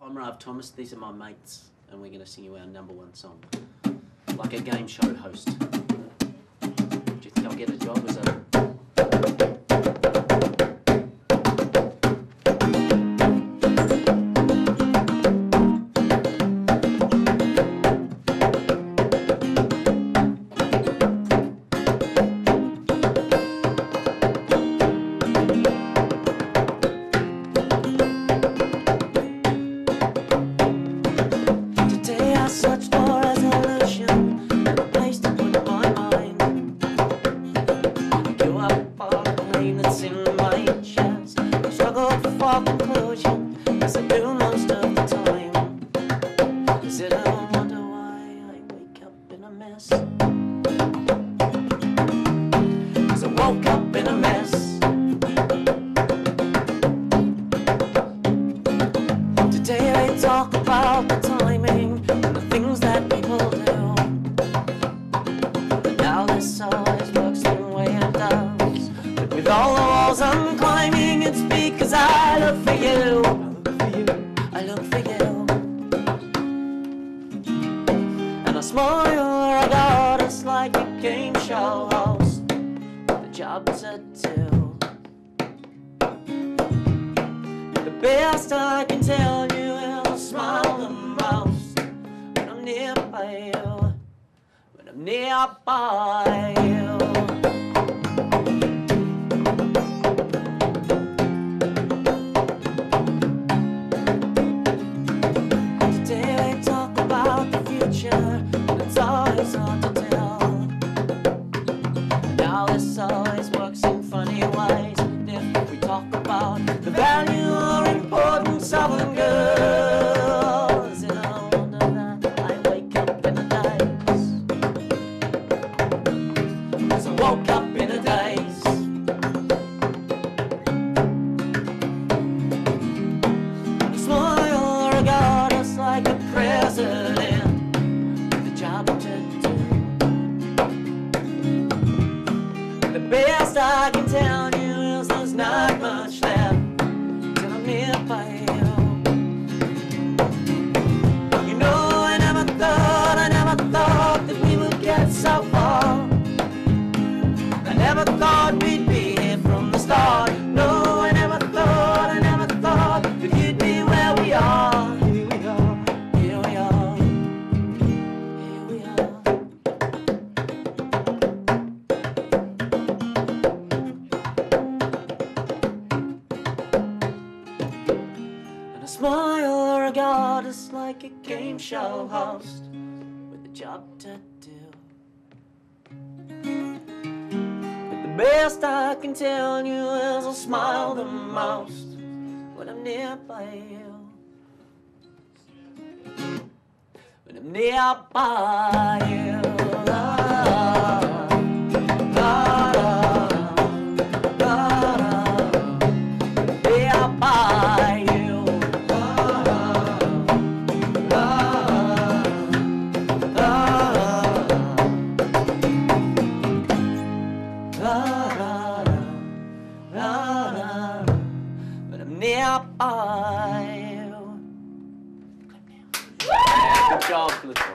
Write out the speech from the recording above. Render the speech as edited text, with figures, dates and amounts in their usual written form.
I'm Rav Thomas, these are my mates, and we're going to sing you our #1 song. Like a game show host. Do you think I'll get a job as a... Search for resolution, a place to put my mind. Give up all the pain that's in my chest. I struggle for conclusion, as I do most of the time. Is it a wonder why I wake up in a mess? 'Cause I woke up in a mess. Today we talk about the timing, things that people do. But now this always works the way it does. But with all the walls I'm climbing, it's because I look for you. I look for you. And I smile, I got us like a game show host with a job to do. The best I can tell you is I smile the most when I'm nearby you, when I'm nearby you. Today we talk about the future, and it's always hard to tell. Now this always works in funny ways. If we talk about the value or importance of a girl, is it a wonder that I wake up in a daze? 'Cause I woke up in a daze. And I smile regardless like a president with a job to do. The best I can tell you is there's not much left till I'm nearby you. You know, I never thought that we would get so far. I never thought we'd be here from the start. No, I never thought that you'd be where we are. Here we are, here we are, here we are. And I smile regardless like a game show host with a job to do. But the best I can tell you is I smile the most when I'm nearby you. When I'm nearby you. Nearby you. But I'm nearby you. Good job, good job.